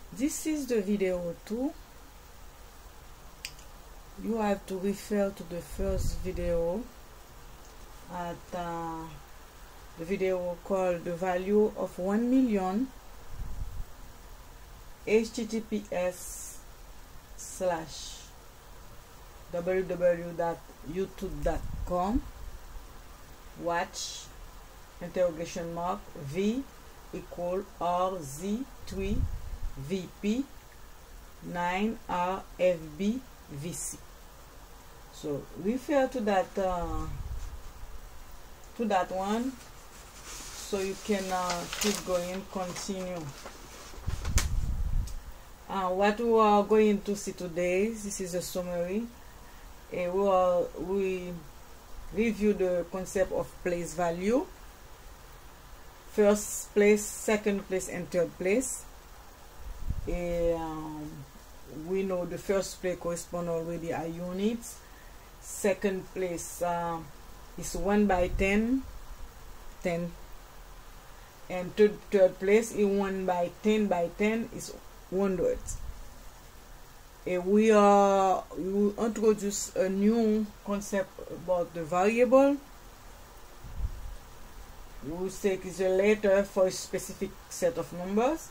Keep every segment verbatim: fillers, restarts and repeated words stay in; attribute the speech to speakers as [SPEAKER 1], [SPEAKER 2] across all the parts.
[SPEAKER 1] This is the video two. You have to refer to the first video at uh, the video called the value of one million https slash www dot youtube dot com watch interrogation mark v equal r z three v p nine r f b v c. So refer to that uh, to that one so you can uh, keep going, continue. Uh, what we are going to see today, this is a summary. And we are we review the concept of place value, first place, second place, and third place. And um, we know the first place correspond already are units. Second place uh, is one by ten, ten, and third, third place is one by ten by ten is hundred. And we are we introduce a new concept about the variable. We say it's a letter for a specific set of numbers.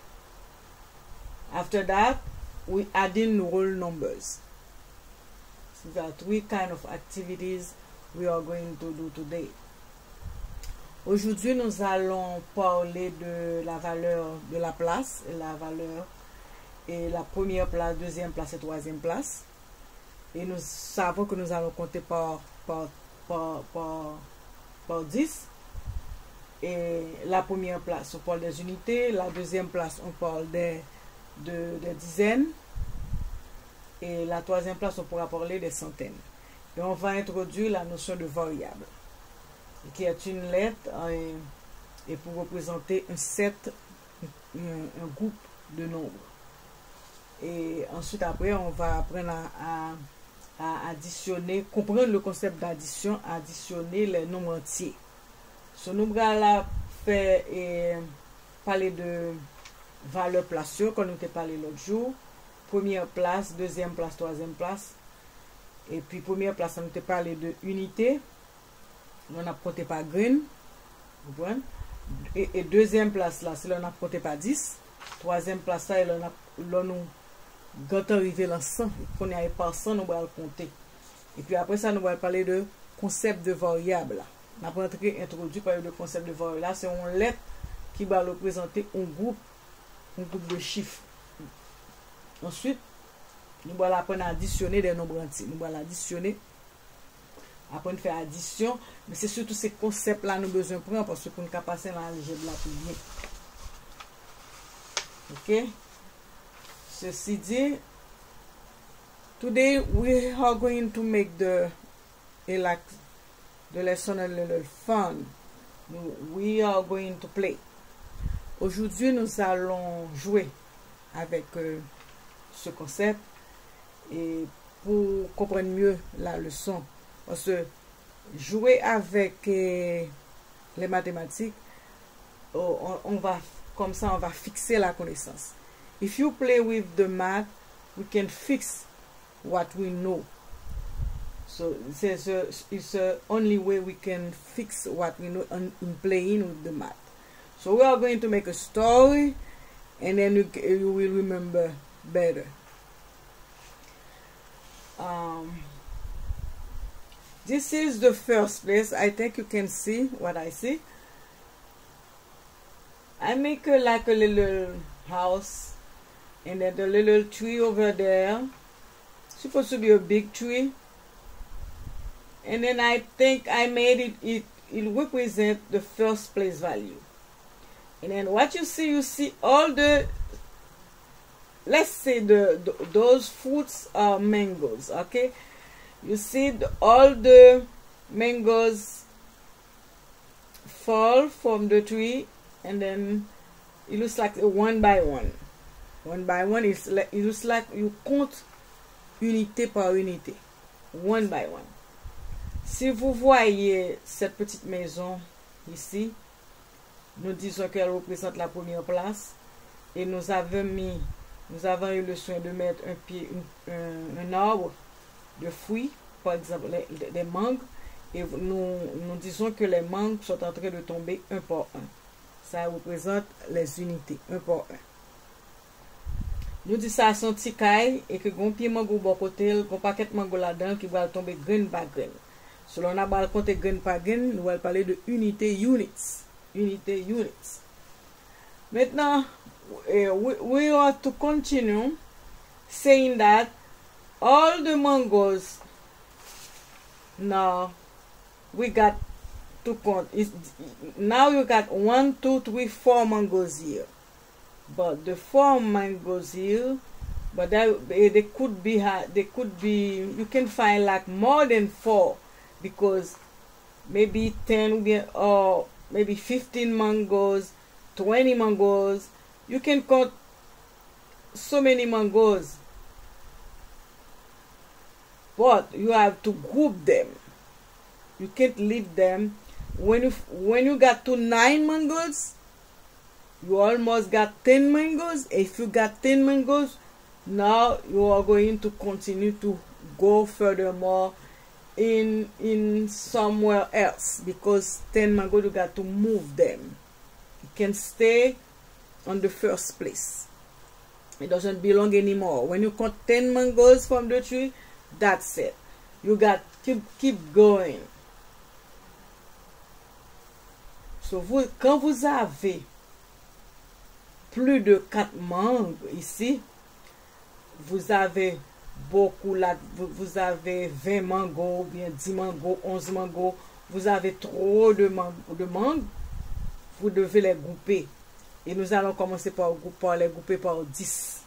[SPEAKER 1] After that, we add in whole numbers. So there are three kind of activities we are going to do today. Aujourd'hui, nous allons parler de la valeur de la place, la valeur et la première place, deuxième place et troisième place. Et nous savons que nous allons compter par, par, par, par, par dix. Et la première place, on parle des unités. La deuxième place, on parle des, de, des dizaines. Et la troisième place, on pourra parler des centaines. Et on va introduire la notion de variable, qui est une lettre et, et pour représenter un set, un, un groupe de nombres. Et ensuite, après, on va apprendre à, à, à additionner, comprendre le concept d'addition, additionner les nombres entiers. Ce nombre-là fait et, parler de valeur placée, comme nous avons parlé l'autre jour. Première place, deuxième place, troisième place. Et puis, première place, on nous a parlé de unité. On a compté par green. Et, et deuxième place, là, c'est là on a compté par dix. Troisième place, là, on a là, nous quand arrivé dans cent, qu'on est par cent, nous allons compter. Et puis après ça, nous allons parler de concept de variable. On a introduit par le concept de variable. Là, c'est une lettre qui va représenter un groupe, un groupe de chiffres. Ensuite, nous allons apprendre à additionner des nombres entiers. Nous allons additionner, apprendre à faire addition. Mais c'est surtout ces concepts-là nous avons besoin de prendre parce que pour nous passer dans l'algèbre là pour bien. Ok? Ceci dit, today we are going to make the, like, the lesson a little fun. We are going to play. Aujourd'hui, nous allons jouer avec euh, ce concept et pour comprendre mieux la leçon. Parce que jouer avec euh, les mathématiques, oh, on, on va comme ça, on va fixer la connaissance. If you play with the math, we can fix what we know. So it's a, it's the only way we can fix what we know in, in playing with the math. So we are going to make a story, and then you, you will remember better. Um, this is the first place. I think you can see what I see. I make a, like a little house. And then the little tree over there, supposed to be a big tree. And then I think I made it, it, it represent the first place value. And then what you see, you see all the, let's say the, the those fruits are mangoes, okay? You see the, all the mangoes fall from the tree, and then it looks like a one by one. One by one, it's like, it looks like you compte unité par unité. One by one. Si vous voyez cette petite maison ici, nous disons qu'elle représente la première place. Et nous avons mis nous avons eu le soin de mettre un, pied, un, un, un arbre de fruits, par exemple les, les, les mangues, et nous, nous disons que les mangues sont en train de tomber un par un. Ça représente les unités, un par un. Nous disons ça à son petit caille et que gon pied mango bon côté, gon paquet mango là-dedans qui va tomber graine par graine. Selon on a pas compter graine par graine, nous allons parler de unité units. Unité units. Maintenant, uh, we, we are to continue saying that all the mangoes now we got to count. It's, now you got one, two, three, four mangoes here. But the four mangoes here, but that, they could be they could be you can find like more than four because maybe ten or maybe fifteen mangoes, twenty mangoes. You can count so many mangoes, but you have to group them. You can't leave them. When you when you got to nine mangoes, you almost got ten mangoes. If you got ten mangoes, now you are going to continue to go furthermore in in somewhere else because ten mangoes you got to move them. You can stay on the first place. It doesn't belong anymore. When you count ten mangoes from the tree, that's it. You got to keep going. So vous, quand vous avez plus de quatre mangues ici, vous avez beaucoup là, vous avez vingt mangos, bien dix mangos, onze mangos, vous avez trop de, man de mangues, vous devez les grouper. Et nous allons commencer par, par les grouper par dix.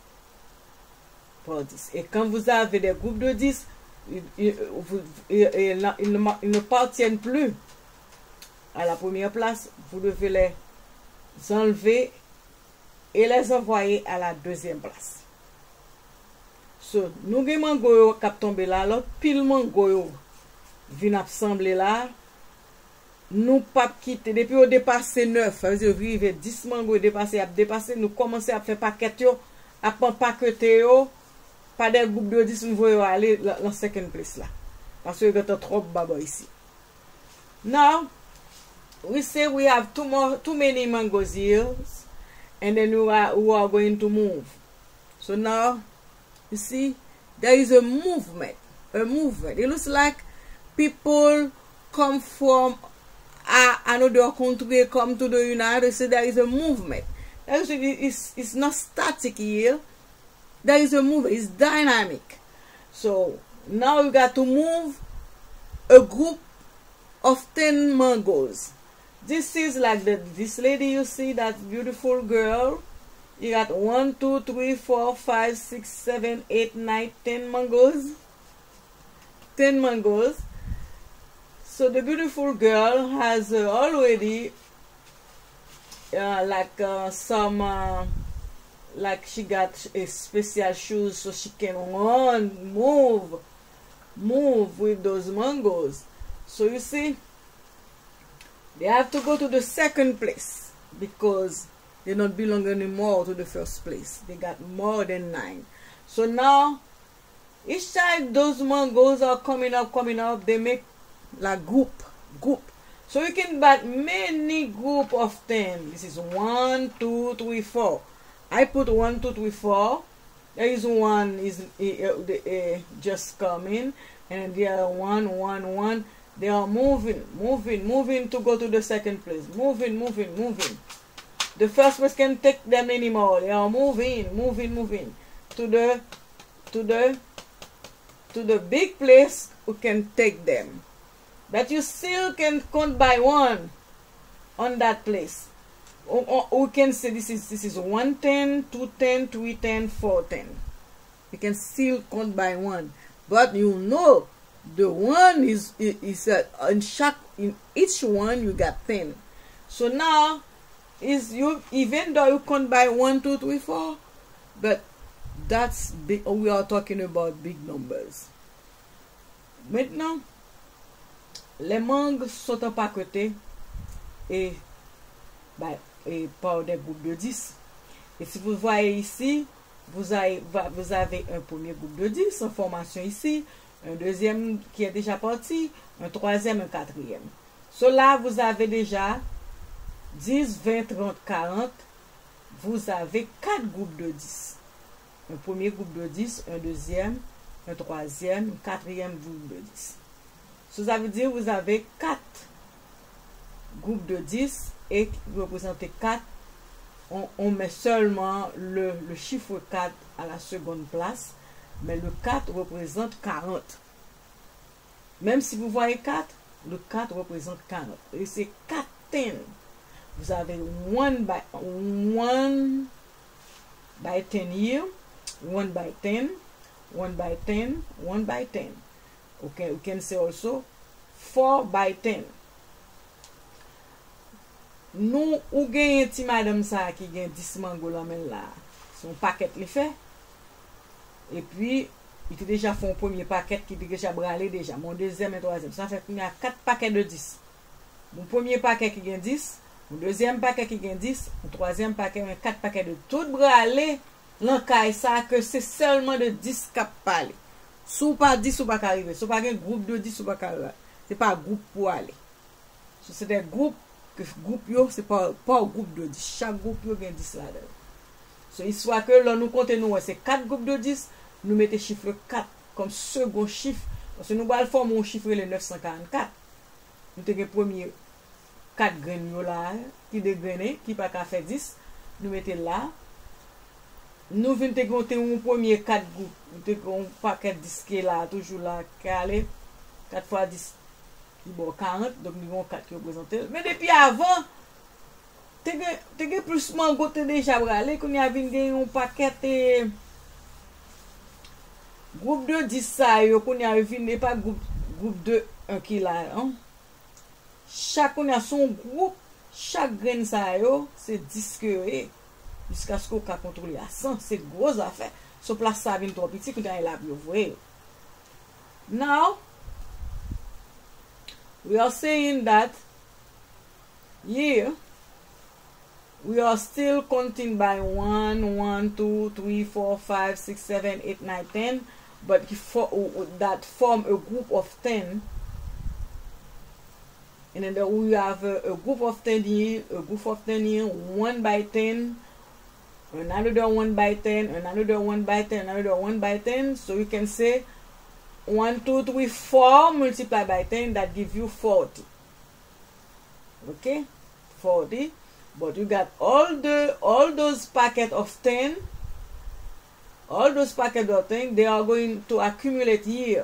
[SPEAKER 1] Par dix. Et quand vous avez des groupes de dix, ils, ils, ils, ils, ils, ne, ils ne partiennent plus à la première place. Vous devez les enlever et les envoyer à la deuxième place. So, nous avons mango qui tombé là, l'autre pile mango vient assembler là. Nous pas quitter depuis au dépassé neuf, ça veut dire arriver dix mango dépassé à dépasser, nous commencer à faire paquet yo, à prendre paqueter yo, pas des groupes de dix nous voyons aller dans la second place là. Parce que il y a trop baba ici. Now, we say we have too more too many mangoes here and then we are, we are going to move. So now you see there is a movement, a movement. It looks like people come from uh, another country, come to the United States. There is a movement. It's, it's not static here. There is a movement. It's dynamic. So now you got to move a group of ten mangoes. This is like the this lady you see, that beautiful girl. You got one, two, three, four, five, six, seven, eight, nine, ten mangoes. Ten mangoes. So the beautiful girl has uh, already uh, like uh, some uh, like she got a special shoes so she can run, move, move with those mangoes. So you see, they have to go to the second place because they don't belong anymore to the first place. They got more than nine. So now, each time those mangoes are coming up, coming up, they make like group, group. So you can buy many group of ten. This is one, two, three, four. I put one, two, three, four. There is one is uh, uh, just coming, and the other one, one, one. They are moving, moving, moving to go to the second place. Moving, moving, moving. The first place can't take them anymore. They are moving, moving, moving to the, to the, to the big place who can take them. But you still can count by one on that place. We can say this is this is one ten, two ten, three ten, four ten. You can still count by one, but you know the one is is, is uh, in shock. In each one you got ten. So now is you even though you count by one, two, three, four, but that's big. We are talking about big numbers. Maintenant, les mangues sont empaquetées et, bah, et par des groupes de dix. Et si vous voyez ici, vous avez, vous avez un premier groupe de dix en formation ici, un deuxième qui est déjà parti, un troisième, un quatrième. Cela, vous avez déjà dix, vingt, trente, quarante. Vous avez quatre groupes de dix. Un premier groupe de dix, un deuxième, un troisième, un quatrième groupe de dix. Ça veut dire que vous avez quatre groupes de dix et vous représentez quatre. On, on met seulement le, le chiffre quatre à la seconde place, mais le quatre représente quarante. Même si vous voyez quatre, le quatre représente quarante. Et c'est quatre ten. Vous avez one by one by ten here, one by ten, one by ten, one by ten. Okay, we can say also four by ten. Nous, ou gagne ti madame ça qui gagne dix mango la men là. Son paquet le fait. Et puis, il était déjà fait un premier paquet qui était déjà bralé déjà. Mon deuxième et troisième. Ça fait qu'il y a quatre paquets de dix. Mon premier paquet qui gagne dix. Mon deuxième paquet qui gagne dix. Mon troisième paquet, quatre paquets de tout bralé. L'encaille ça que c'est seulement de dix cap parler. Sous pas dix ou pas arriver. Sous pas un groupe de dix ou pas arriver. C'est pas un groupe pour aller. C'est des groupes. Groupe yo, c'est pas, pas un groupe de dix. Chaque groupe yo gagne dix là-dedans. So, histoire que là, nous comptons, nous, c'est quatre groupes de dix. Nous mettons chiffre quatre comme second chiffre. Parce que nous allons former un chiffre le neuf cent quarante-quatre. Nous avons le premier quatre graines là, qui dégrainé, qui pas qu'à faire dix. Nous mettons là. Nous venons compter un premier quatre groupes. Nous avons un paquet de dix qui est là, toujours là, qui est quatre fois dix. Bon, quarante, donc nous avons quatre qui représentent. Mais depuis avant, tu as plus mango déjà bralé, qu'on y a un paquet de groupe de dix, ça, qu'on y a pas groupe, groupe de un qui là. Hein? Chaque on a son groupe, chaque graine, ça, c'est dix que jusqu'à ce qu'on a contrôlé à cent. C'est gros affaire. Ce place, ça vient trop petit, qu'on a là, vous voyez. Now, we are saying that here we are still counting by one, one, two, three, four, five, six, seven, eight, nine, ten, but for, uh, that form a group of ten. And then there we have a, a group of ten here, a group of ten here, one by ten, another one by ten, another one by ten, another one by ten. So we can say one, two, three, four multiplied by ten, that gives you forty. Okay? forty. But you got all the all those packets of ten, all those packets of ten, they are going to accumulate here.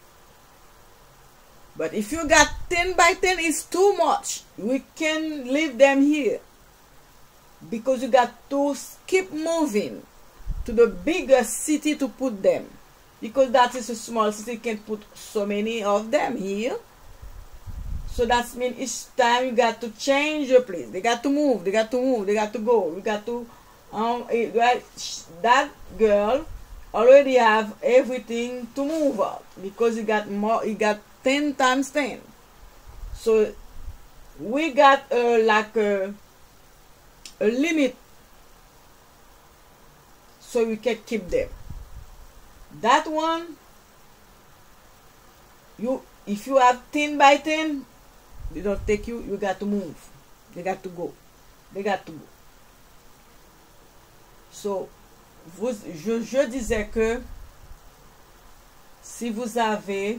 [SPEAKER 1] But if you got ten by ten, it's too much. We can leave them here. Because you got to keep moving to the bigger city to put them. Because that is a small city, you can put so many of them here. So that means each time you got to change your place. They got to move, they got to move, they got to go. You got to, um, that girl already have everything to move out. Because you got more, you got ten times ten. So we got uh, like a, a limit. So we can keep them. That one, you if you have ten by ten, they don't take you, you got to move. They got to go. They got to go. So, vous, je, je disais que si vous avez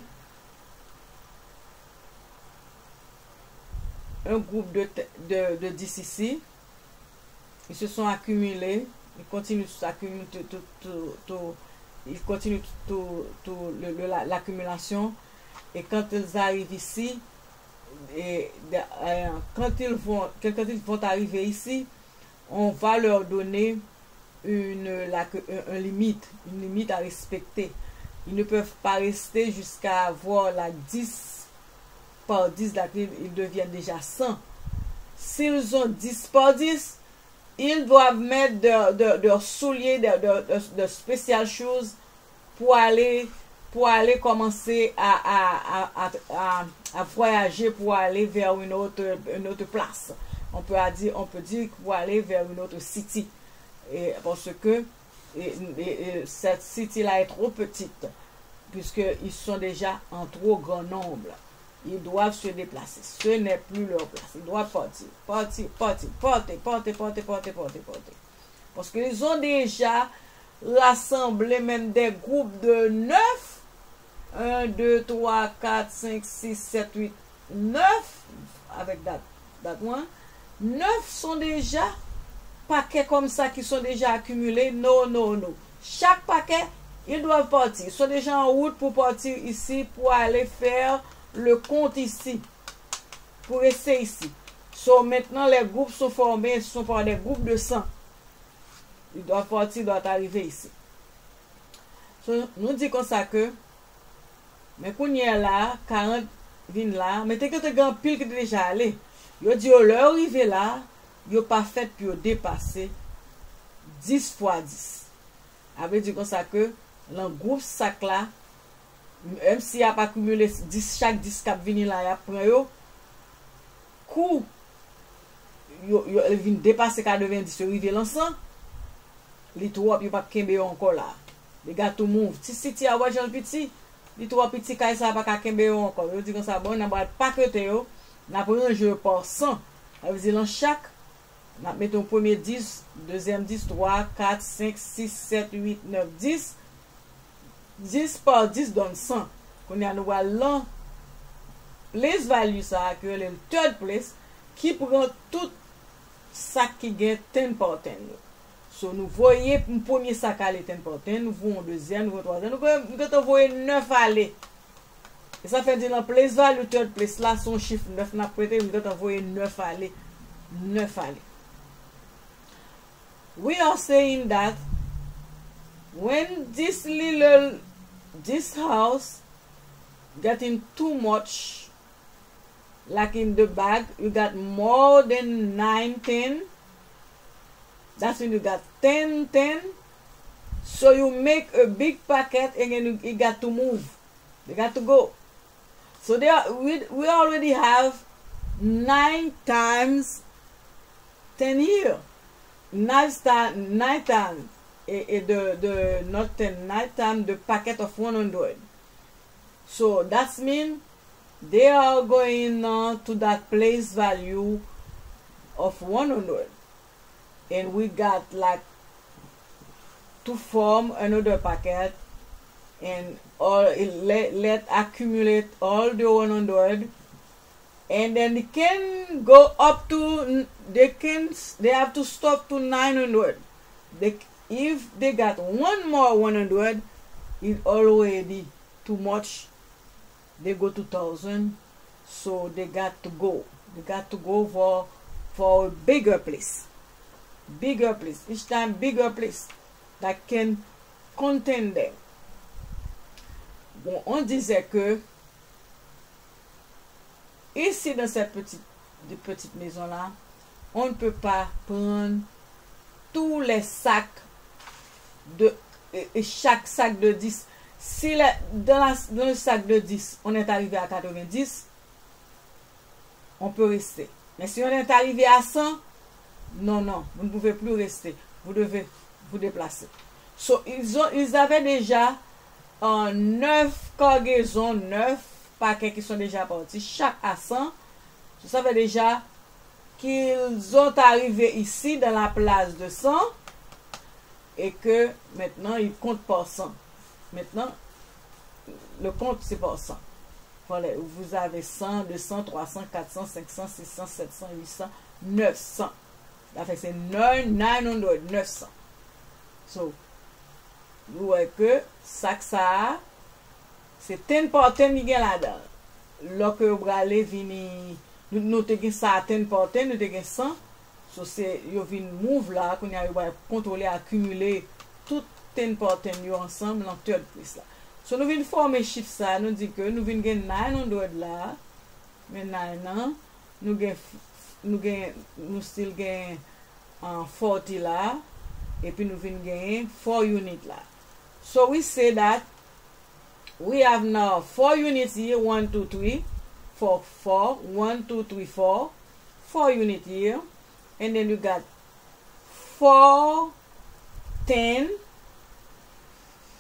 [SPEAKER 1] un groupe de, de, de dix ici, ils se sont accumulés, ils continuent de s'accumuler, tout, tout, tout, ils continuent tout, tout l'accumulation, et quand ils arrivent ici, et, euh, quand, ils vont, quand ils vont arriver ici, on va leur donner une, la, un, un limite, une limite à respecter. Ils ne peuvent pas rester jusqu'à avoir la dix par dix, là, ils deviennent déjà cent. S'ils ont dix par dix, ils doivent mettre leurs de, de, de souliers, de, de, de, de spéciales choses pour aller, pour aller commencer à, à, à, à, à voyager, pour aller vers une autre, une autre place. On peut dire, on peut dire pour aller vers une autre city. Et parce que et, et, et cette city-là est trop petite, puisqu'ils sont déjà en trop grand nombre. Ils doivent se déplacer. Ce n'est plus leur place. Ils doivent partir, partir, partir, porter, porter, porter, porter, porter, porter. Parce qu'ils ont déjà rassemblé même des groupes de neuf. un, deux, trois, quatre, cinq, six, sept, huit, neuf. Avec that, that one. neuf sont déjà paquets comme ça qui sont déjà accumulés. Non, non, non. Chaque paquet, ils doivent partir. Ils sont déjà en route pour partir ici, pour aller faire le compte ici. Pour rester ici. So, maintenant, les groupes sont formés, ce sont par des groupes de cent. Ils doivent partir, ils doivent arriver ici. So, nous disons comme ça que, mais quand il y a là, quarante viennent là, mais t'es que tu as un pile qui est déjà allé. Yo dit, yo leur arrivé là, yo pas fait pour dépasser dix fois dix. Avec dit comme ça que, le groupe sac là, même s'il n'y a pas accumulé dix, chaque dix cap vini là, il prend yo, coup, yo, yo, il vient dépasser quatre-vingt-dix, yo arrivé l'ensemble, les trois, yo pas kembe encore là. Les gars tout move. Si si tu as un petit, les trois petits cas, ça pas kembe encore. Yo dit comme ça, bon, on n'a pas que yo, on a pris un jeu par cent. Ça veut dire dans chaque, on a mis ton premier dix, deuxième dix, trois, quatre, cinq, six, sept, huit, neuf, dix. dix par dix donne cent. Qu'on y a nous là, place value ça, que le third place, qui prend tout sac qui gagne dix par dix. So, nous voyons un premier sac aller dix par dix, nous voyons un deuxième, nous voyons un troisième, nous voyons neuf aller. Et ça fait dire la place value third place là, son chiffre neuf, nous prêté, nous voyons neuf aller. neuf aller. We are saying that when this little, this house getting too much, like in the bag, you got more than nine, ten. That's when you got ten, ten. So you make a big packet and then you, you got to move. They got to go. So they are, we, we already have nine times ten here. Nine, nine times. Et, et de, de, not ten, nine times the packet of one hundred. So that means they are going uh, to that place value of one hundred. And we got like to form another packet and all let, let accumulate all the one hundred. And then they can go up to, they can, they have to stop to nine hundred. They, if they got one more one hundred, it's already too much. They go to one thousand. So they got to go. They got to go for, for a bigger place. Bigger place. Each time bigger place that can contain them. Bon, on disait que ici, dans cette petite, de petite maison-là, on ne peut pas prendre tous les sacs de et, et chaque sac de dix. Si le, dans, la, dans le sac de dix, on est arrivé à quatre-vingt-dix, on peut rester. Mais si on est arrivé à cent, non, non, vous ne pouvez plus rester. Vous devez vous déplacer. So, ils, ont, ils avaient déjà en neuf cargaisons, neuf paquets qui sont déjà partis, chaque à cent. Je savais déjà qu'ils ont arrivé ici dans la place de cent et que maintenant ils comptent par cent. Maintenant, le compte c'est par cent. Voilà, vous avez cent, deux cents, trois cents, quatre cents, cinq cents, six cents, sept cents, huit cents, neuf cents. Ça fait c'est neuf cents. So, vous voyez que ça que ça c'est dix par dix qui est là-dedans. Lorsque vous allez venir, nous nous avons ça dix par dix, nous avons cent. So, c'est, vous venez move là, qu'on a contrôler, accumuler tout dix par dix ensemble dans third place là. So, nous venons former chiffre ça, nous dit que nous venons gagner neuf cents là, mais neuf non, nous gagnons, nous gagnons, nous still gagnons en forty là, et puis nous venons gagner four units là. So, we say that we have now four units here, one, two, three, four, four, one, two, three, four, four units here, and then you got four, ten,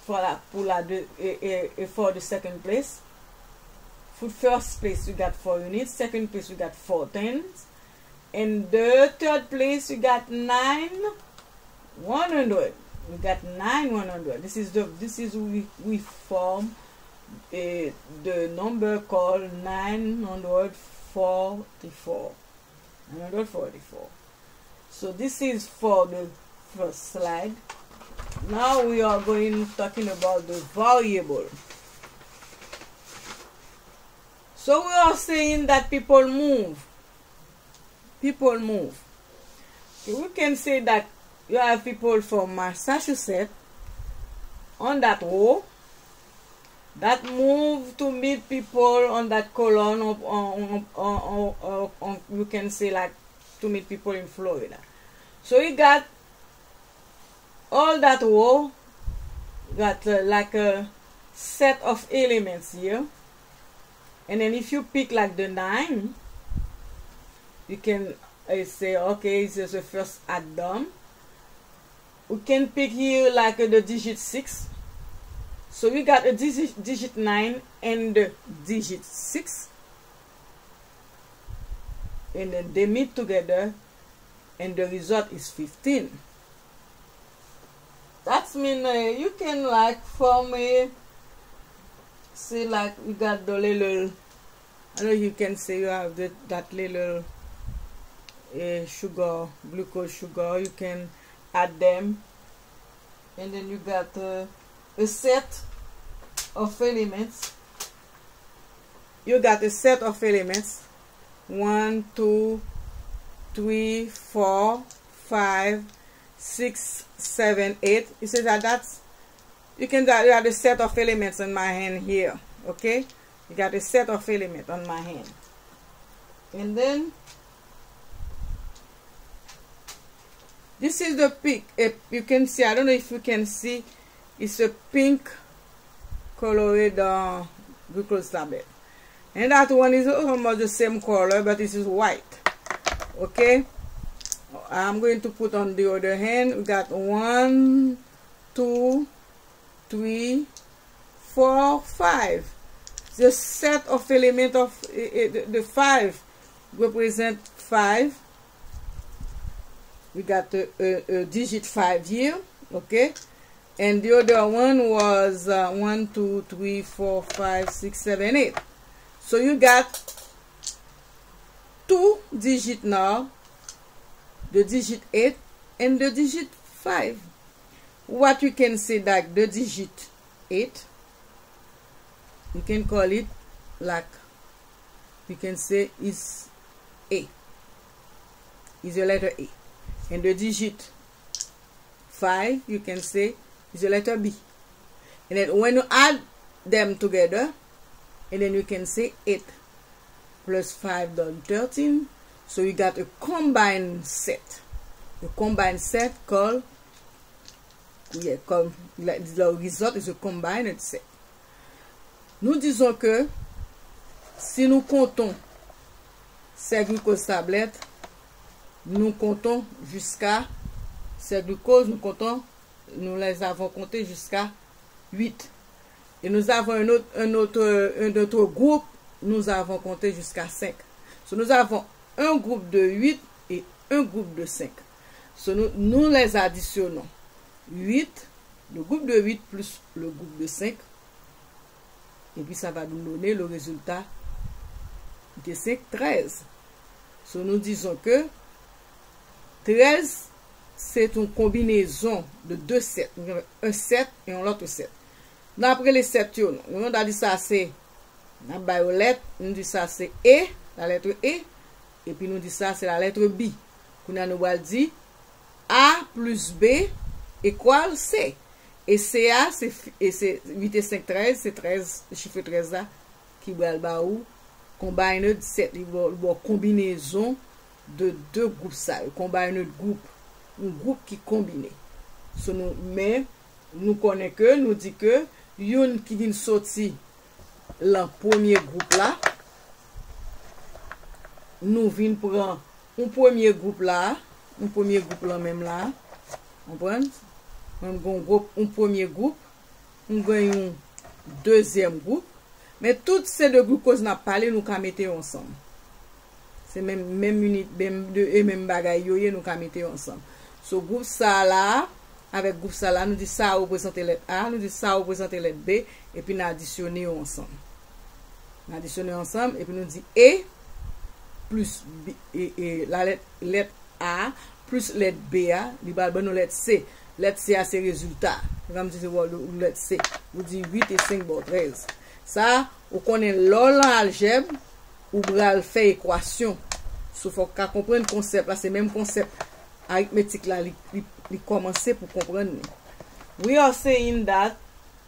[SPEAKER 1] for la, pour la de, et, et, et for the second place. For first place, you got four units. Second place, you got four tens. And the third place, you got nine one hundred. We got nine one hundred. This is the this is we we form a, the number called nine hundred forty-four. nine hundred forty-four. So this is for the first slide. Now we are going talking about the variable. So we are saying that people move. People move. Okay, we can say that you have people from Massachusetts on that row that move to meet people on that column of, on, on, on, on, you can say like to meet people in Florida. So you got all that row, got uh, like a set of elements here. And then if you pick like the nine, you can uh, say, okay, this is the first add-on. We can pick here like uh, the digit six. So we got a digit, digit nine and the digit six. And then they meet together and the result is fifteen. That means uh, you can like form a, say like we got the little, I know you can say you have the, that little uh, sugar, glucose sugar, you can add them. And then you got uh, a set of elements. You got a set of elements. One, two, three, four, five, six, seven, eight. You see that that's, you can, you have a set of elements on my hand here. Okay? You got a set of elements on my hand. And then, this is the pink. You can see, I don't know if you can see, it's a pink colored uh, glucose tablet. And that one is almost the same color, but this is white. Okay? I'm going to put on the other hand. We got one, two, three, four, five. The set of element of uh, the, the five represent five. We got a, a, a digit five here, okay? And the other one was uh, one, two, three, four, five, six, seven, eight. So you got two digits now, the digit eight and the digit five. What you can say that the digit eight, you can call it like, you can say is A, is the letter A. And the digit five, you can say is the letter B. And then when you add them together, and then you can say eight plus five done thirteen. So you got a combined set. A combined set called, yeah, called, the result is a combined set. Nous disons que si nous comptons ces glucose tablettes, nous comptons jusqu'à ces glucoses, nous comptons, nous les avons comptés jusqu'à huit. Et nous avons un autre, un autre, un autre groupe, nous avons compté jusqu'à cinq. So, nous avons un groupe de huit et un groupe de cinq. So, nous, nous les additionnons. huit, le groupe de huit plus le groupe de cinq. Et puis ça va nous donner le résultat de cinq, treize. So, nous disons que treize, c'est une combinaison de deux sets. Un set et un autre set. D'après les sept, on a dit ça c'est la lettre, on dit ça c'est E, la lettre E, et puis nous dit ça c'est la lettre B. On a nous dit A plus B égale C. Et C A, c'est huit et cinq, treize, c'est treize, le chiffre treize là, qui va le ou combine de sept, il va une combinaison de deux groupes ça, combine de groupe, un groupe qui combine. So, nous, mais nous connaissons que, nous dit que, yon qui vient sortir le premier groupe là, nous venons prendre un premier groupe là, un premier groupe là même là, on prend un groupe, un premier groupe, nous gagnons deuxième groupe. Mais toutes ces deux glucoses n'a parlé, nous qu'à mettre ensemble. C'est même même unité, même deux et même bagaille yo nous qu'à mettre ensemble. So groupe ça là avec groupe ça là, nous dit ça représente lettre A, nous dit ça représente lettre B et puis nous additionner ensemble. Nous additionner ensemble et puis nous dit E plus B, et, et la lettre, lettre A plus lettre B a, il va donner lettre C. Lettre C a ses résultats. Comme je dis lettre C, vous dit huit et cinq bon treize. Ça, on connaît l'ol en algèbre ou bral fait équation. Sauf faut qu'à comprendre le concept là, c'est même concept arithmétique là, il commencer pour comprendre. We are saying that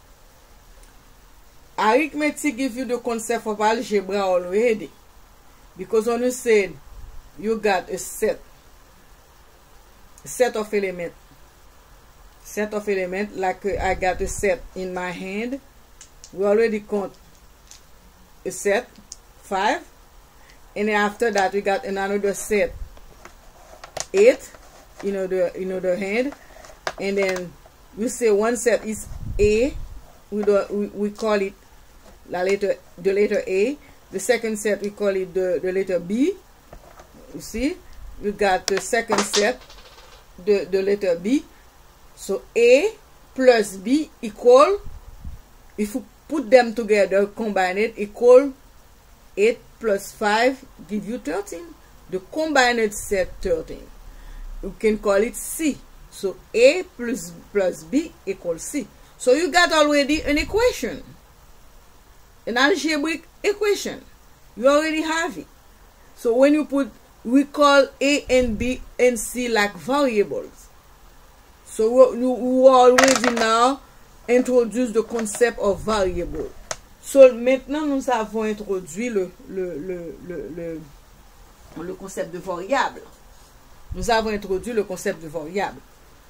[SPEAKER 1] arithmetic give you the concept of algebra already. Because when you said you got a set, a set of elements, set of elements, like I got a set in my hand, we already count a set, five, and then after that we got another set, eight, in other, in other hand, and then we say one set is A, we, do, we, we call it la letter, the letter A. The second set we call it the, the letter B. You see, you got the second set, the, the letter B. So A plus B equal, if you put them together, combine it, equal eight plus five give you thirteen. The combined set thirteen. You can call it C. So A plus plus B equals C. So you got already an equation. An algebraic equation. You already have it. So when you put, we call A and B and C like variables. So we, we already now introduce the concept of variable. So maintenant nous avons introduit le, le, le, le, le, le concept de variable. Nous avons introduit le concept de variable.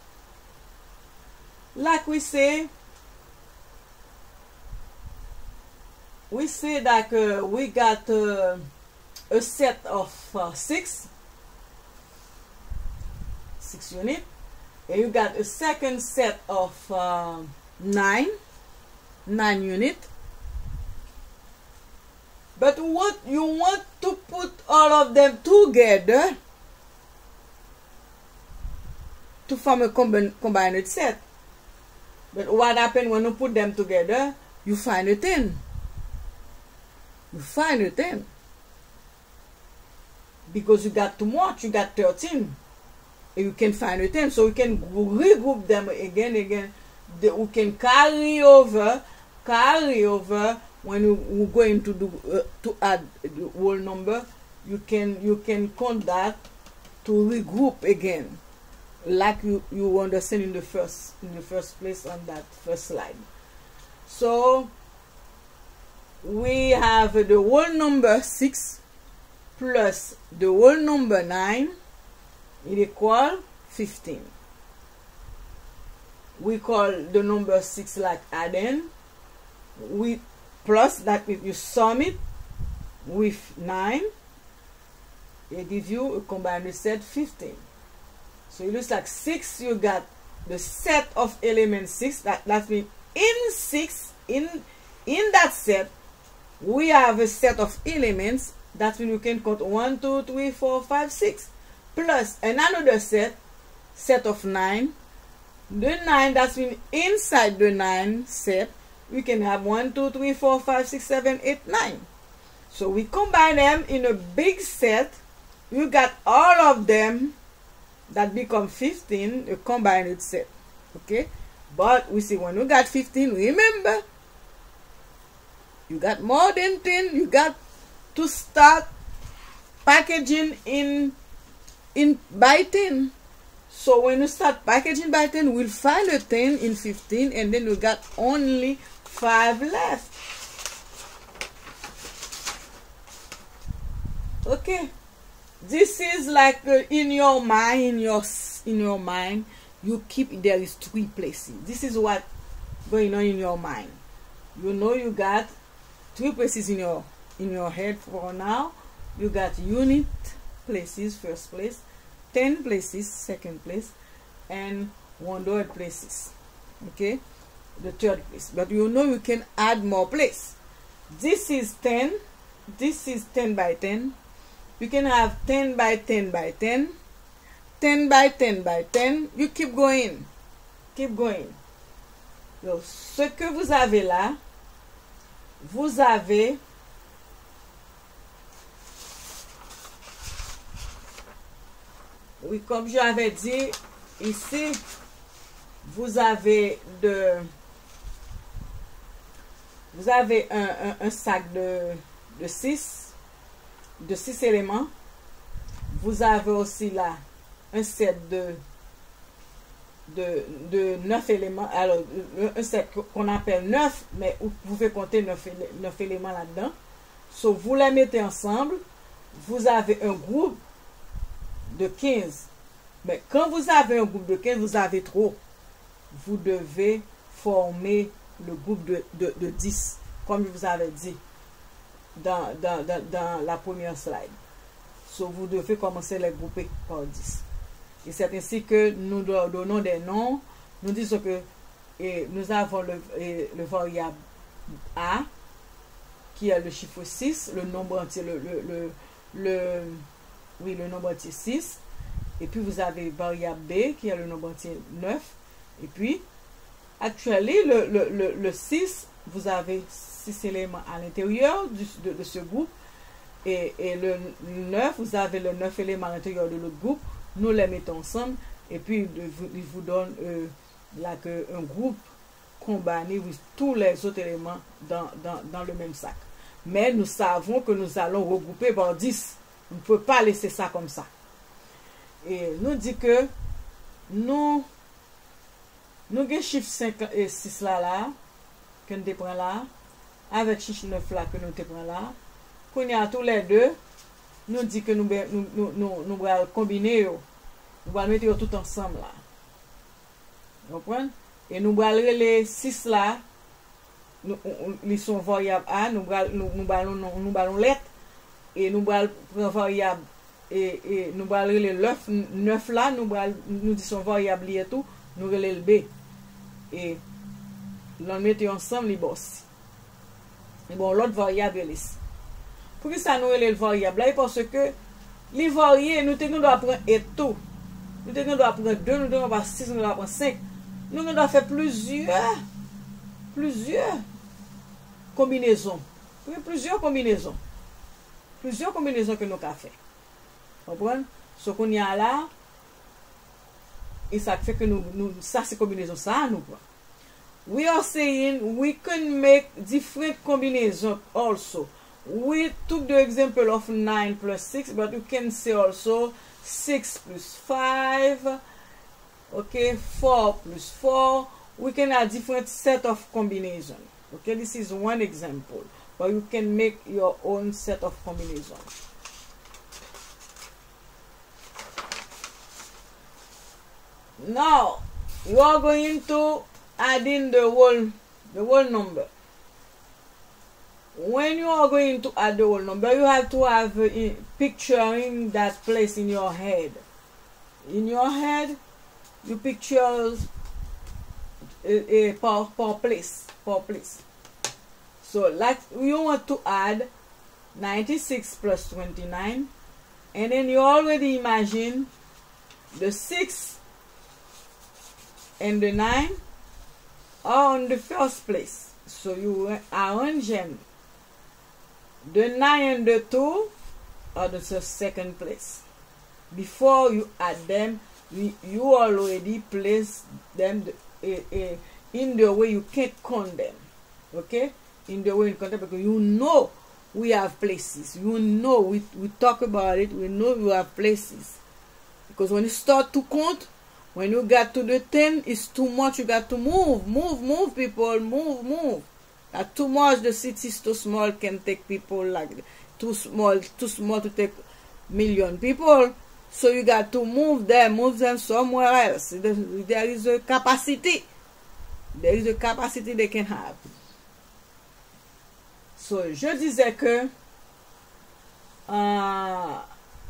[SPEAKER 1] Like we say, we say that uh, we got uh, a set of uh, six, six units, and you got a second set of uh, nine, nine units. But what you want to put all of them together to form a combined, combined set. But what happens when you put them together? You find a ten. You find a ten. Because you got too much, you got thirteen. And you can find a ten. So you can regroup them again, again. You can carry over, carry over when you, you going to do uh, to add the whole number. You can you can count that to regroup again, like you you understand in the first in the first place on that first slide. So we have the whole number six plus the whole number nine, it equal fifteen. We call the number six like adding. We plus that if you sum it with nine, it gives you a combined set fifteen. So it looks like six, you got the set of elements six. That, that means in six, in, in that set, we have a set of elements. That means you can count one, two, three, four, five, six. Plus another set, set of nine. The nine, that means inside the nine set, we can have one, two, three, four, five, six, seven, eight, nine. So we combine them in a big set. You got all of them that become fifteen, a combined set. Okay? But we see when you got fifteen, remember, you got more than ten, you got to start packaging in in by ten. So when you start packaging by ten, we'll find a ten in fifteen, and then you got only five left. Okay, this is like uh, in your mind, in your in your mind, you keep there is three places. This is what going on in your mind. You know you got three places in your in your head for now. You got unit places, first place, ten places, second place, and one hundred places. Okay, the third place. But you know you can add more place. This is ten. This is ten by ten. You can have ten by ten by ten. ten by ten by ten. You keep going. Keep going. Donc, ce que vous avez là, vous avez oui, comme j'avais dit ici, vous avez de vous avez un, un, un sac de de six de six éléments. Vous avez aussi là un set de de, de neuf éléments. Alors un set qu'on appelle neuf, mais vous pouvez compter neuf éléments là-dedans. So, vous les mettez ensemble, vous avez un groupe de quinze. Mais quand vous avez un groupe de quinze, vous avez trop. Vous devez former le groupe de, de, de dix, comme je vous avais dit dans, dans, dans, dans la première slide. So, vous devez commencer à les grouper par dix. Et c'est ainsi que nous donnons des noms. Nous disons que et nous avons le, et le variable A, qui est le chiffre six, le nombre entier, le, le, le, le, oui, le nombre entier six. Et puis vous avez variable B, qui est le nombre entier neuf. Et puis, actuellement, le, le, le, le six, vous avez six éléments à l'intérieur de, de ce groupe. Et, et le neuf, vous avez le neuf éléments à l'intérieur de l'autre groupe. Nous les mettons ensemble. Et puis, il vous donne euh, là que un groupe combiné avec tous les autres éléments dans, dans, dans le même sac. Mais nous savons que nous allons regrouper par dix. On ne peut pas laisser ça comme ça. Et nous dit que nous, nous avons chiffre cinq et six là, là, que nous prenons là, avec chiffre neuf là, que nous prenons là. Qu'on y a tous les deux, nous dit que nous nous, nous, nous, nous allons combiner, nous allons mettre tout ensemble là. Vous comprenez? Et nous allons les six là, nous, ils sont variables A, nous allons nous allons nous allons lettres, et nous allons prendre variable et, et nous allons les neuf là, nous allons nous disons variable et tout, nous allons le B. Et nous mettons ensemble les boss. Et bon, l'autre variable est ici. Pour que ça nous relève le variable là, parce que les variés, nous devons prendre et tout. Nous devons prendre deux, nous devons prendre six, nous devons prendre cinq. Nous devons faire plusieurs, plusieurs combinaisons. Plusieurs combinaisons. Plusieurs combinaisons que nous avons fait. Vous comprenez? Ce qu'on y a là, et ça fait que nous, nous ça c'est combinaison, ça nous prend. We are saying we can make different combinations also. We took the example of nine plus six, but you can say also six plus five, okay, four plus four. We can have different set of combinations. Okay, this is one example, but you can make your own set of combinations. Now, you are going to add in the whole, the whole number. When you are going to add the whole number, you have to have a picturing that place in your head. In your head, you picture a, a per, per place, per place. So, like you want to add ninety-six plus twenty-nine, and then you already imagine the six and the nine are on the first place. So you arrange them. The nine and the two are the second place. Before you add them, you, you already place them the, uh, uh, in the way you can't count them. Okay? In the way you count them, because you know we have places. You know, we, we talk about it, we know we have places. Because when you start to count, when you get to the ten, it's too much. You got to move, move, move, people, move, move. Not too much. The city is too small. Can take people like too small, too small to take million people. So you got to move them, move them somewhere else. There is a capacity. There is a capacity they can have. So je disais que euh,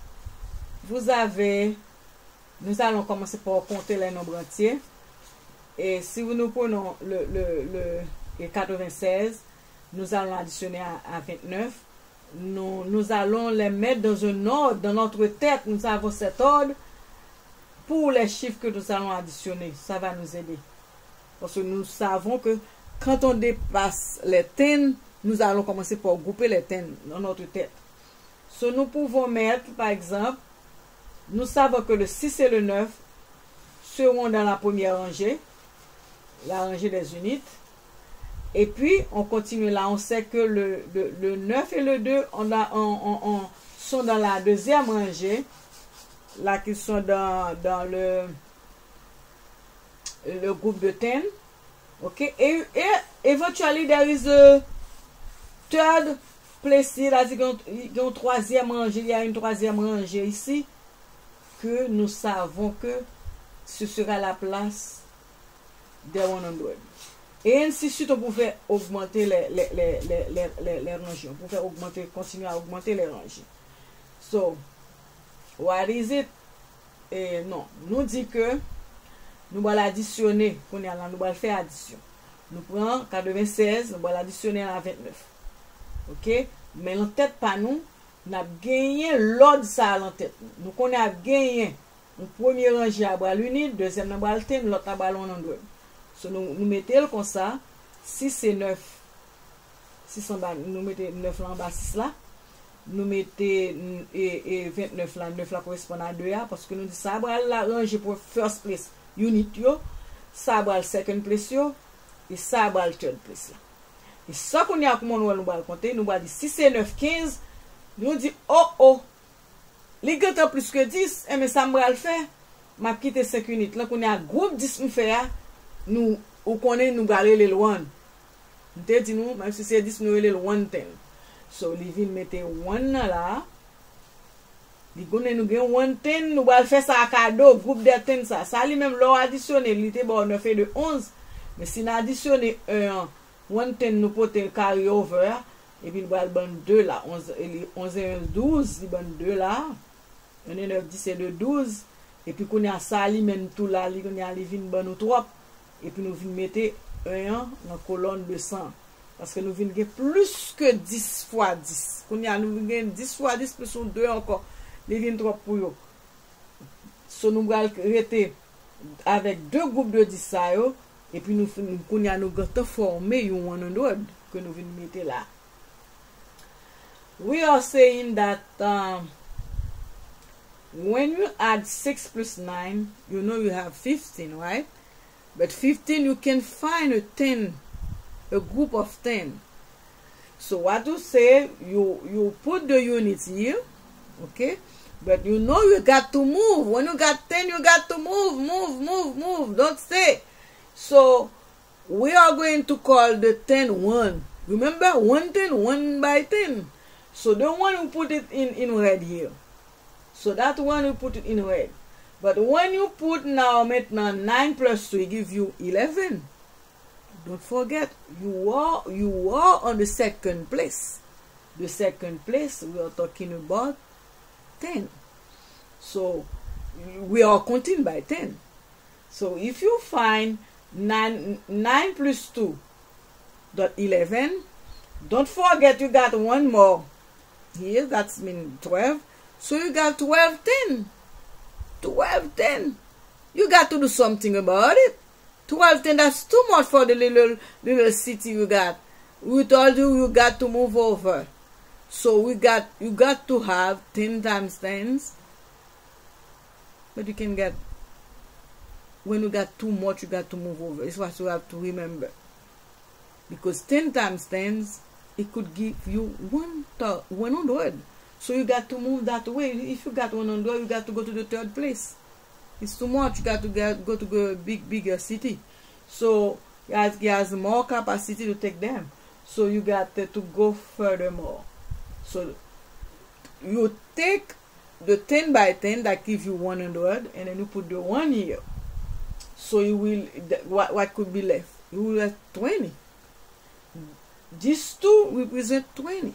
[SPEAKER 1] vous avez. Nous allons commencer par compter les nombres entiers. Et si nous prenons le, le, le, le quatre-vingt-seize, nous allons additionner à, à vingt-neuf. Nous, nous allons les mettre dans un ordre. Dans notre tête, nous avons cet ordre pour les chiffres que nous allons additionner. Ça va nous aider. Parce que nous savons que quand on dépasse les dix, nous allons commencer par grouper les dix dans notre tête. So, nous pouvons mettre, par exemple, nous savons que le six et le neuf seront dans la première rangée, la rangée des unités. Et puis, on continue là. On sait que le, le, le neuf et le deux on a, on, on, on, sont dans la deuxième rangée. Là, qui sont dans, dans le, le groupe de dix. OK? Et, et eventually, there is a third place here. Il y a une troisième rangée. Il y a une troisième rangée ici. Que nous savons que ce sera la place des cent. Et ainsi de suite, on pouvait augmenter les, les, les, les, les, les, les rangées. On pouvait augmenter, continuer à augmenter les rangées. So, what is it? Et non, nous dit que nous allons additionner. Nous allons faire addition. Nous prenons quatre-vingt-seize, nous allons additionner à vingt-neuf. OK? Mais en tête, pas nous, nous avons gagné l'ordre ça en tête. Nous avons gagné. Le premier rangée à bras l'unité, deuxième à bras le thème, l'autre à bras l'endroit. So, nous, nous mettons comme ça, six et neuf. six en bas, nous mettons neuf là en bas, six là. Nous mettons et, et vingt-neuf là, neuf là correspond à deux là, parce que nous disons ça va la ranger pour first place unit yo, ça va le second place yo, et ça va le third place là. Et ça qu'on y a comment nous allons compter, nous allons dire six et neuf, quinze. Nous dit oh oh. Les gars plus que dix, et mais ça me va le faire. M'a quitté cinq unités. Là qu'on a groupe dix nous fait nous ou connaît nous garer les loin. Nous te dit nous même si c'est dix nous les loin ten. So li vin mettre one là. Li connaît nous gain one ten nous va faire ça à cadeau groupe de ten ça. Ça lui même l'on additionner, il était bon neuf et de onze. Mais si nous additionner un one ten nous porter carry over et puis nous va le bon deux là, onze et douze, il bon deux là. un et neuf, dix et deux, douze. Et puis qu'on a ça lui même tout là, li qu'on a li vin bon nous trois. Et puis nous venons mettre un dans la colonne de cent. Parce que nous venons plus que dix fois dix. Nous venons dix fois dix plus deux encore. Nous venons trois pour eux. So nous allons rester avec deux groupes de dix. Et puis nous allons former un hundred que nous venons mettre là. We are saying that um, when you add six plus nine, you know you have fifteen, right? But fifteen, you can find a ten, a group of ten. So what you say, you, you put the units here, okay? But you know you got to move. When you got ten, you got to move, move, move, move. Don't stay. So we are going to call the ten one. Remember, one ten, one by ten. So the one we put it in, in red here. So that one we put it in red. But when you put now, maintenant, nine plus two, it gives you eleven. Don't forget, you are, you are on the second place. The second place, we are talking about ten. So, we are counting by ten. So, if you find nine, nine plus two, dot eleven, don't forget you got one more. Here, that's mean twelve. So, you got twelve, ten. twelve, ten. You got to do something about it. twelve, ten, that's too much for the little little city you got. We told you you got to move over. So we got you got to have ten times tens. But you can get, when you got too much, you got to move over. It's what you have to remember. Because ten times tens, it could give you one hundred. So you got to move that way. If you got one hundred, you got to go to the third place. It's too much. You got to get, go to a big, bigger city. So it has, it has more capacity to take them. So you got to, to go furthermore. So you take the ten by ten that gives you one hundred, and then you put the one here. So you will, what, what could be left? You will have twenty. These two represent twenty.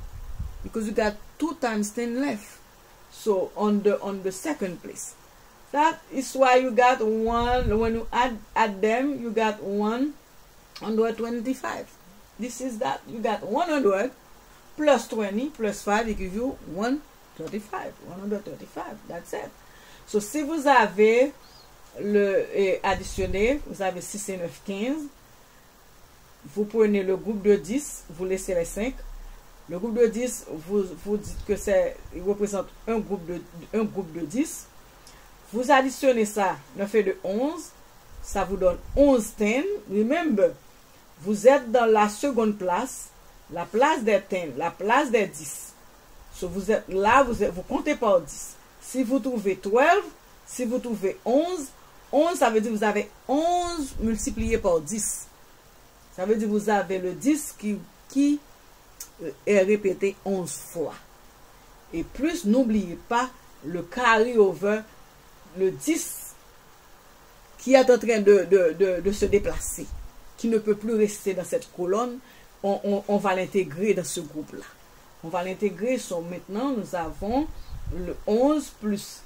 [SPEAKER 1] Because you got two times ten left. So on the on the second place. That is why you got one, when you add, add them, you got one hundred twenty-five. This is that. You got one hundred plus twenty plus five, it gives you one hundred thirty-five. one hundred thirty-five, that's it. So, si vous avez le eh, additionné, vous avez six et neuf, quinze. Vous prenez le groupe de dix, vous laissez les cinq. Le groupe de dix, vous, vous dites que c'est, il représente un groupe de, un groupe de dix. Vous additionnez ça, neuf et deux, onze. Ça vous donne onze, dix. Remember, vous êtes dans la seconde place, la place des dix, la place des dix. So vous êtes là, vous, êtes, vous comptez par dix. Si vous trouvez douze, si vous trouvez onze, onze, ça veut dire que vous avez onze multiplié par dix. Ça veut dire que vous avez le dix qui, qui est répété onze fois. Et plus, n'oubliez pas le carry over, le dix qui est en train de, de, de, de se déplacer, qui ne peut plus rester dans cette colonne. On, on, on va l'intégrer dans ce groupe-là. On va l'intégrer. So, maintenant, nous avons le onze plus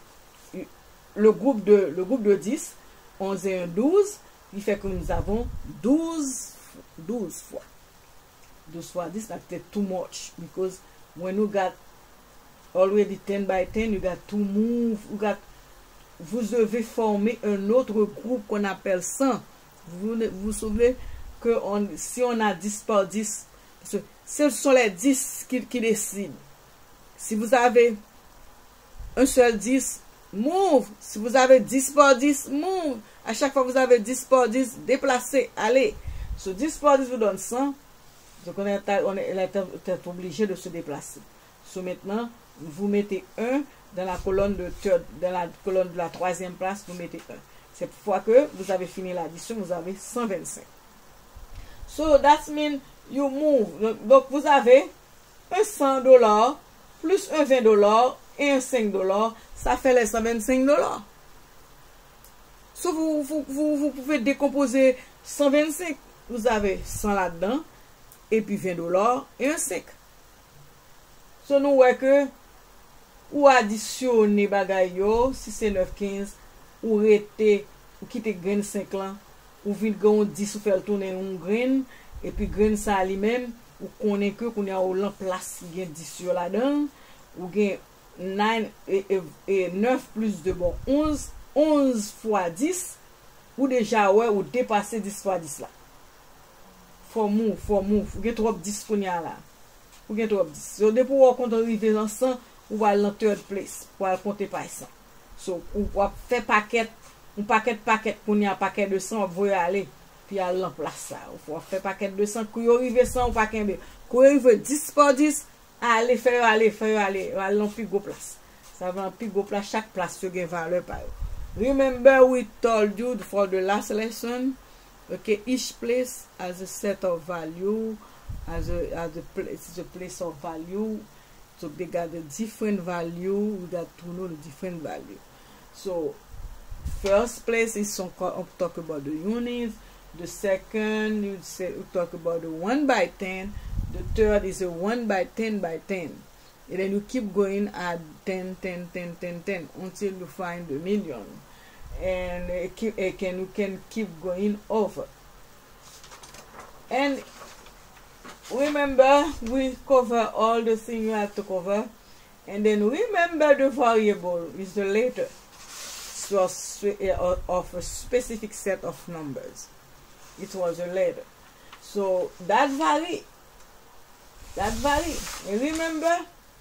[SPEAKER 1] le groupe de, le groupe de dix, onze et un, douze, qui fait que nous avons douze, douze fois. douze fois dix, that's too much, because when you got already ten by ten, you got to move, you got, vous devez former un autre groupe qu'on appelle cent. Vous vous souvenez que on, si on a dix par dix, parce que ce sont les dix qui, qui décident. Si vous avez un seul dix, move. Si vous avez dix par dix, move. À chaque fois que vous avez dix par dix, déplacez, allez. So dix par dix vous donne cent. Donc on est, on est, on est obligé de se déplacer. So maintenant, vous mettez un dans la colonne de third, dans la colonne de la troisième place, vous mettez un. C'est pourquoi que vous avez fini l'addition, vous avez cent vingt-cinq. So that means you move. Donc vous avez un cent dollars plus un vingt dollars et un cinq dollars, ça fait les cent vingt-cinq dollars. So vous, vous, vous, vous pouvez décomposer cent vingt-cinq, vous avez cent là-dedans, et puis vingt dollars et un cinq. So nous voyons que ou additionner bagay yo, six et neuf, quinze, ou rete, ou quitte grain cinq là, ou vin gon dix ou faire tourner un grain, et puis grain ça lui-même, ou connaît que qu'on y a au l'en place gen dix yo là-dedans, ou gen neuf et, et, et neuf plus de bon onze, onze fois dix, ou déjà ouais, ou dépasser dix fois dix là. For move, for move, ou gen trop dix qu'on y a là. Ou gen trop dix. So de pour compte arriver dans cent, ou va dans third place, pour compter par cent. So, ou va faire paquet, un paquet paquet qu'on y a paquet de cent, vous voyez aller, puis à l'emplace ça. Ou va faire paquet de cent, quand vous arrivez cent, ou paquet de, quand vous arrivez dix par dix, allez, faire aller, faire aller, allez dans plus gros place. Ça va en plus gros place, chaque place se gagne valeur par eux. Remember we told you for the last lesson, okay, each place has a set of value, as a, as a place, it's a place of value. So they got the different value, we got to know the different value. So first place is some talk about the units. The second you say we talk about the one by ten. The third is a one by ten by ten. And then you keep going at ten, ten, ten, ten, ten until you find the million. And it keep, it can, you can keep going over. And remember, we cover all the things you have to cover. And then remember the variable is the letter of a specific set of numbers. It was a letter. So that vary. That vary. And remember,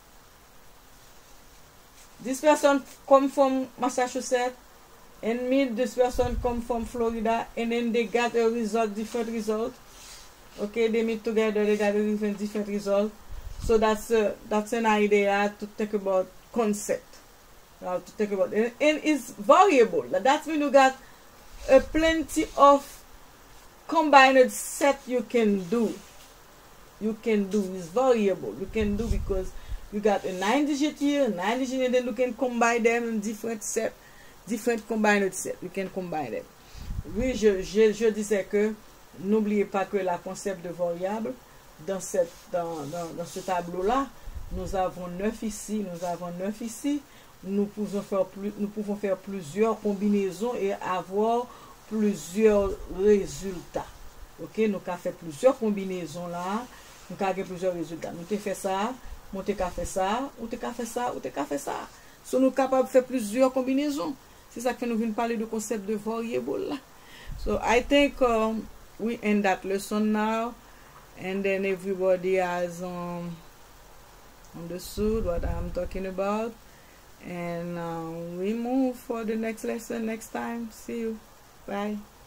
[SPEAKER 1] this person come from Massachusetts, and me, this person come from Florida, and then they got a result, different result. Okay, they meet together, they got a different, different result. So that's a, that's an idea to think about concept. Uh, to think about, and, and it's variable. That means you got a plenty of combined set you can do. You can do is variable. You can do because you got a nine digit here, a nine digit, and then you can combine them in different set, different combined set. You can combine them. Oui, je, je, je disais que n'oubliez pas que la concept de variable dans cette dans, dans, dans ce tableau là, nous avons neuf ici, nous avons neuf ici. nous pouvons faire plus, nous pouvons faire plusieurs combinaisons et avoir plusieurs résultats. Ok, nous avons fait plusieurs combinaisons là, nous avons fait plusieurs résultats. Nous avons fait ça, nous avons fait ça, nous avons fait ça, nous avons fait ça. So, nous sommes capables de faire plusieurs combinaisons. C'est ça que nous venons parler du concept de variable là. So I think um, we end that lesson now, and then everybody has um, understood what I'm talking about, and um, we move for the next lesson next time. See you. Bye.